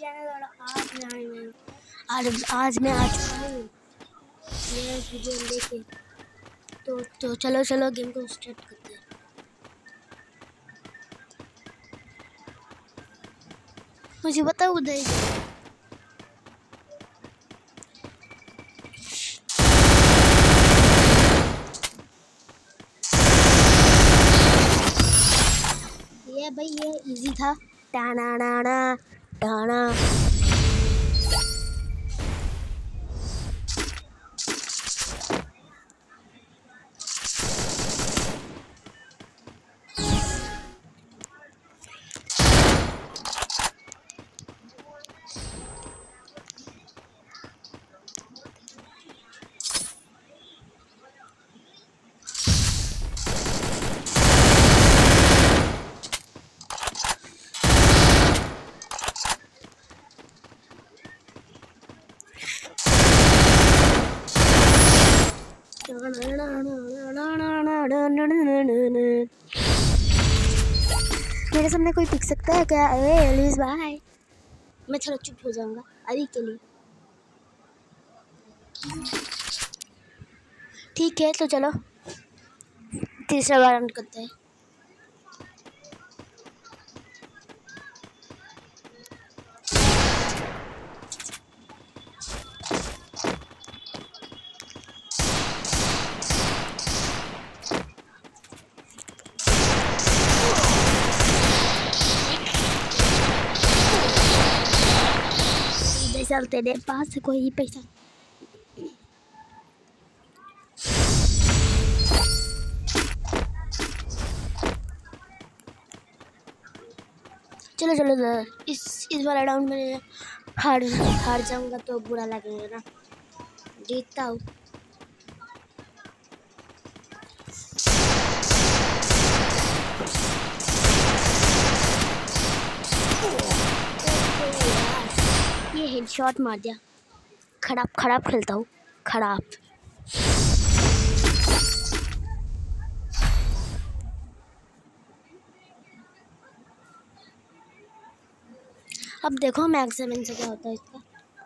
Channel और आज मैं आ चुका हूँ मेरा वीडियो लेके। तो चलो गेम को स्टार्ट करते हैं। मुझे बताओ उधर ये भाई ये इजी था। टाना टाना टाना मेरे सामने कोई पिक सकता है क्या? एलिस भाई, मैं थोड़ा चुप हो जाऊंगा अभी के लिए। ठीक है तो चलो तीसरा राउंड करते हैं। चल तेरे पास कोई पैसा चलो इस वाला राउंड में हार जाऊंगा तो बुरा लगेगा ना। जीतता हूँ। ये हेडशॉट मार दिया। खराब खेलता हूँ खराब। अब देखो मैक्स 7 से क्या होता है इसका।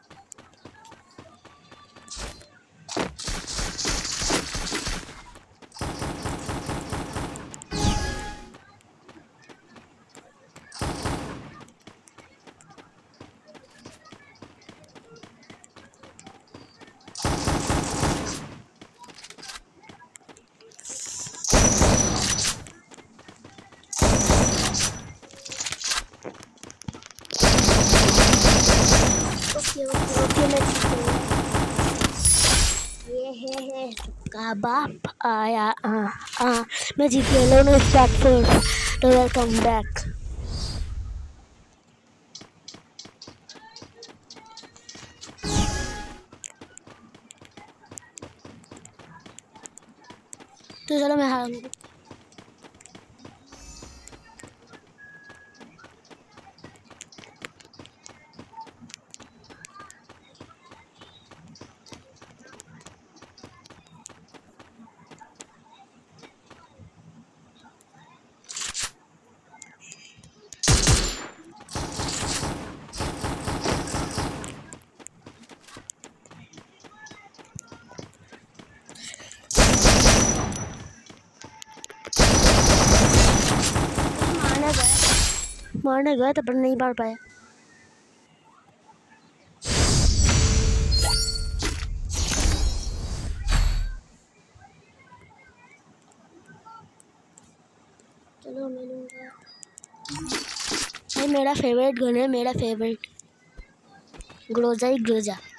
ये है का बाप आया। मैं जीत गया। No start for welcome back. तो चलो मैं हारूंगा। मारने गया था पर नहीं मार पाया। चलो मैं लूँगा। भाई मेरा फेवरेट गन है, मेरा फेवरेट ग्रोजा।